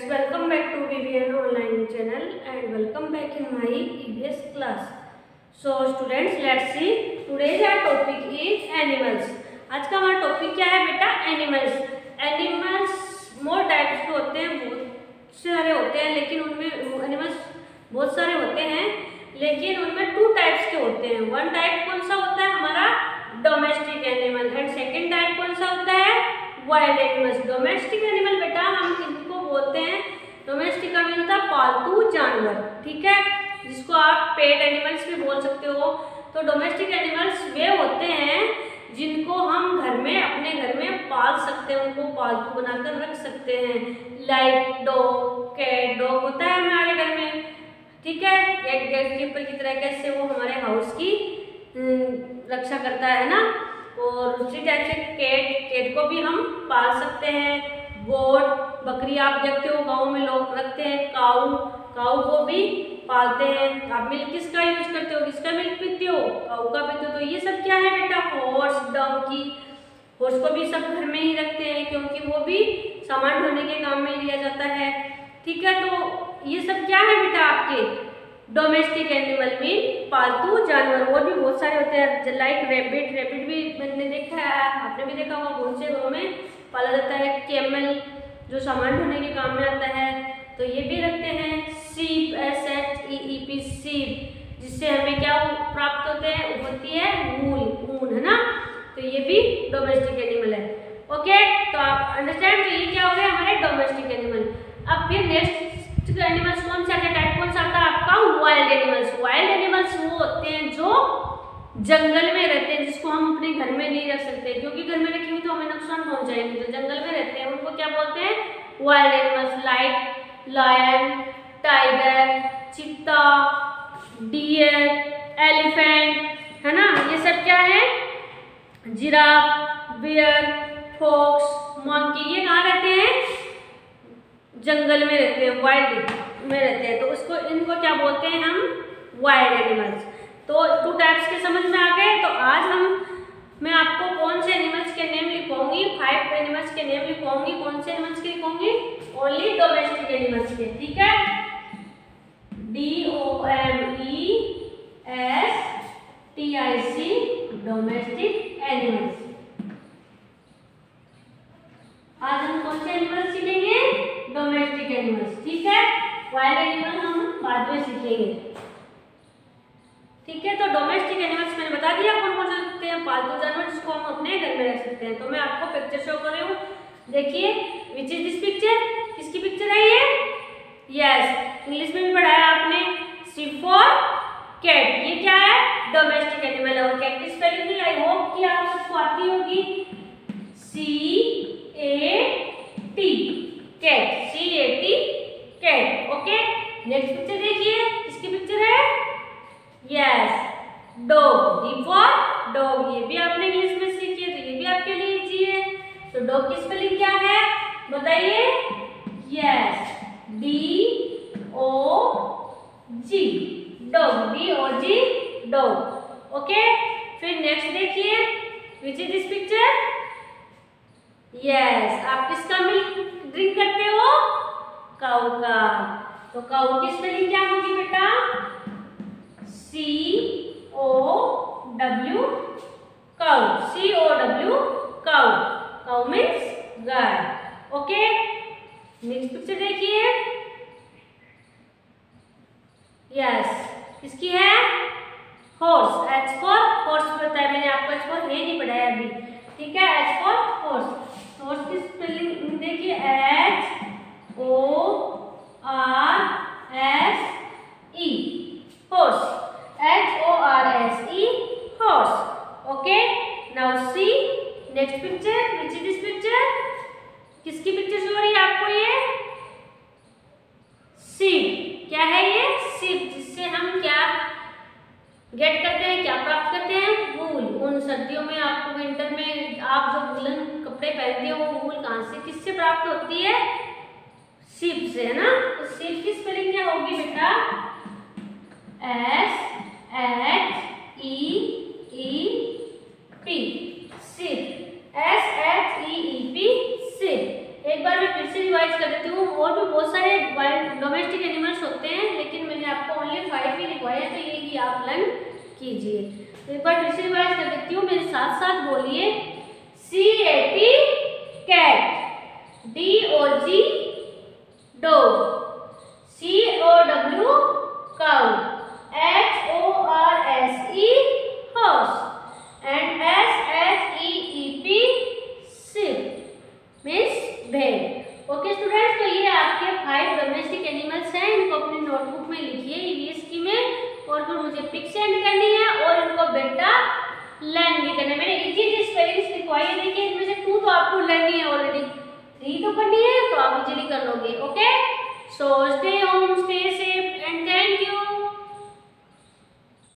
welcome back to BBN online channel and welcome back in my EVS class. So students, let's see today's our topic is animals. आज का हमारा topic क्या है बेटा? Animals. Animals more types के होते हैं, बहुत सारे होते हैं, लेकिन उनमें एनिमल्स बहुत सारे होते हैं, लेकिन उनमें टू टाइप्स के होते हैं. वन टाइप कौन सा होता है हमारा? Domestic animal. And second type कौन सा होता है? Wild animals. डोमेस्टिक एनिमल बेटा हम किसको बोलते हैं? डोमेस्टिक का मीन होता है पालतू जानवर, ठीक है, जिसको आप पेट एनिमल्स भी बोल सकते हो. तो डोमेस्टिक एनिमल्स वे होते हैं जिनको हम घर में अपने घर में पाल सकते हैं, उनको पालतू बनाकर रख सकते हैं. Like dog, cat. डॉग होता है हमारे घर में, ठीक है, एक गेट कीपर की तरह कैसे वो हमारे हाउस की रक्षा करता है ना. और दूसरी टाइप से कैट को भी हम पाल सकते हैं. गोट, बकरी आप देखते हो गांव में लोग रखते हैं. काऊ को भी पालते हैं. आप मिल्क किसका यूज करते हो? किसका मिल्क पीते हो? काऊ का पीते हो. तो ये सब क्या है बेटा? हॉर्स, डंकी. हॉर्स को भी सब घर में ही रखते हैं क्योंकि वो भी सामान ढोने के काम में लिया जाता है, ठीक है. तो ये सब क्या है बेटा? आपके डोमेस्टिक एनिमल में पालतू जानवर. और भी बहुत सारे होते हैं लाइक रैबिट. रैबिट भी मैंने देखा है, आपने भी देखा होगा, बहुत से घरों में पाला जाता है. कैमल जो सामान ढोने के काम में आता है, तो ये भी रखते हैं. सीप, SHEEP, सीप, जिससे हमें क्या प्राप्त होते हैं? होती है ऊन, है ना. तो ये भी डोमेस्टिक एनिमल है. ओके, तो आप अंडरस्टैंड. ये क्या हो गया हमारे डोमेस्टिक एनिमल. अब फिर नेक्स्ट एनिमल्स कौन सा आता है? टाइप कौन सा आता है आपका? Wild animals. वाइल्ड एनिमल्स वो होते हैं जो जंगल में रहते हैं, जिसको हम अपने घर में नहीं रख सकते, क्योंकि घर में रखेंगे तो हमें नुकसान पहुंचाएंगे. तो जंगल में रहते हैं, उनको क्या बोलते हैं? Wild animals. Like lion, tiger, cheetah, deer, elephant, है ना. ये सब क्या है? Giraffe, bear, fox, monkey. ये कहाँ रहते हैं? जंगल में रहते हैं, वाइल्ड में रहते हैं. तो उसको इनको क्या बोलते हैं हम? Wild animals. तो टू टाइप्स के समझ में आ गए. तो आज मैं आपको कौन से एनिमल्स के नेम लिखवाऊंगी? 5 एनिमल्स के नेम लिखवाऊंगी. कौन से एनिमल्स के लिखवाऊंगी? ओनली डोमेस्टिक एनिमल्स के, ठीक है. DOMESTIC, domestic animals. आज हम कौन से एनिमल्स सीखेंगे? डोमेस्टिक एनिमल्स, ठीक है. वाइल्ड एनिमल हम बाद में सीखेंगे, ठीक है. तो डोमेस्टिक एनिमल्स मैंने बता दिया कौन कौन से होते हैं. पालतू जानवर जिसको हम अपने घर में रख सकते हैं. तो मैं आपको पिक्चर शो कर रही हूँ, देखिए. Which is this picture? किसकी पिक्चर है ये? यस, इंग्लिश में भी पढ़ाया आपने. C for cat. ये क्या है? डोमेस्टिक एनिमल है. और कैट की स्पेलिंग भी आई होप कि आप सबको आती होगी. CAT, cat. CAT, cat. Okay, next picture देखिए. किसकी पिक्चर है? Yes, dog. D for dog. ये भी आपने इंग्लिश में सीखी है, तो ये भी आपके लिए इजी है. तो डॉग की स्पेलिंग क्या है बताइए? Yes, DOG, dog. DOG, dog. Okay, फिर नेक्स्ट देखिए. Which is this picture? Yes, आप किसका मिल्क ड्रिंक करते हो? काऊ का. तो काऊ की स्पेलिंग क्या होगी बेटा? COW, cow. COW, cow. Cow means गाय. ओके, नेक्स्ट पिक्चर देखिए. यस, किसकी है? हॉर्स. H फॉर हॉर्स पता है मैंने आपको. H फॉर ये नहीं पढ़ाया अभी, ठीक है. H for horse. हॉर्स की स्पेलिंग देखिए. HORSE, horse. HORSE, horse. Okay, now see next picture. Which is this picture? किसकी पिक्चर शो हो रही है आपको? ये सीप. क्या है ये? सीप, जिससे हम क्या गेट करते हैं, क्या प्राप्त करते हैं? वूल. उन सर्दियों में आपको विंटर में आप जो वूलन कपड़े पहनते हो, वो वूल कहाँ से किससे प्राप्त होती है? सीप से, है ना. तो सीप की स्पेलिंग क्या होगी बेटा? SHEEP, सीप. SHEEP, सीप. एक बार मैं फिर से रिवाइज कर देती हूँ. और भी बहुत सारे कीजिए। तो एक बार फिर से रिवाइज कर देती हूँ, मेरे साथ साथ बोलिए। CAT cat, DOG dog, COW cow, HORSE horse and SHEEP sheep means भेड़। ओके स्टूडेंट्स, तो ये आपके 5 डोमेस्टिक एनिमल्स हैं। इनको अपनी नोटबुक में लिखिए ईवीएस की में, और फिर मुझे पिक सेंड करनी है और इनको बेटा लर्न भी करना है। मैंने इजी स्पेलिंग्स लिखवाई है, देखिए इनमें से 2 तो आपको लर्न है ऑलरेडी, 3 तो करनी है, तो आप इजीली कर लोगे। Okay, so stay home, stay safe and thank you.